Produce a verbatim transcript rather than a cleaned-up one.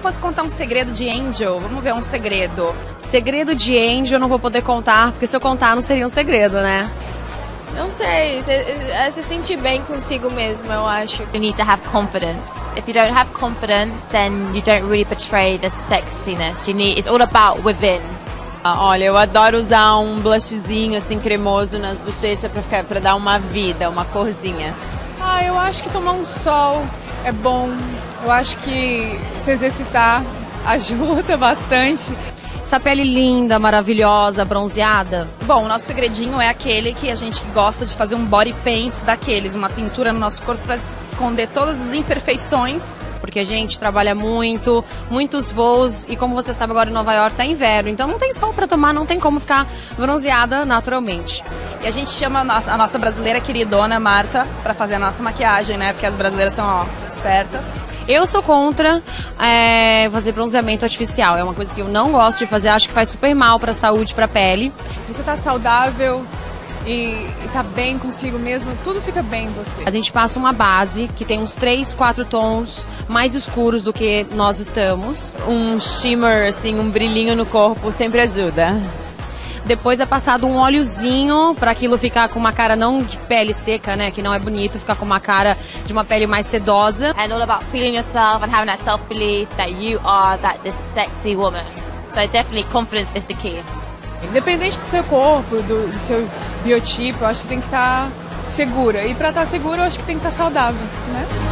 fosse contar um segredo de Angel, vamos ver um segredo. Segredo de Angel eu não vou poder contar, porque se eu contar não seria um segredo, né? Não sei, é se sentir bem consigo mesmo, eu acho. You need to have confidence. If you don't have confidence, then you don't really portray the sexiness. You need, it's all about within. Olha, eu adoro usar um blushzinho assim cremoso nas bochechas pra, ficar, pra dar uma vida, uma corzinha. Ah, eu acho que tomar um sol é bom. Eu acho que se exercitar ajuda bastante. Essa pele linda, maravilhosa, bronzeada. Bom, o nosso segredinho é aquele que a gente gosta de fazer um body paint daqueles, uma pintura no nosso corpo para esconder todas as imperfeições. Porque a gente trabalha muito, muitos voos e como você sabe agora em Nova York tá inverno, então não tem sol para tomar, não tem como ficar bronzeada naturalmente. E a gente chama a nossa, a nossa brasileira queridona Marta para fazer a nossa maquiagem, né? Porque as brasileiras são, ó, espertas. Eu sou contra é, fazer bronzeamento artificial. É uma coisa que eu não gosto de fazer. Acho que faz super mal para a saúde, para a pele. Se você tá saudável e, e tá bem consigo mesmo, tudo fica bem em você. A gente passa uma base que tem uns três, quatro tons mais escuros do que nós estamos. Um shimmer, assim, um brilhinho no corpo sempre ajuda. Depois é passado um óleozinho para aquilo ficar com uma cara não de pele seca, né, que não é bonito, ficar com uma cara de uma pele mais sedosa. And all about feeling yourself and having that self-belief that you are that this sexy woman. So definitely confidence is the key. Independente do seu corpo, do, do seu biotipo, eu acho que tem que estar segura. E para estar segura, eu acho que tem que estar saudável, né?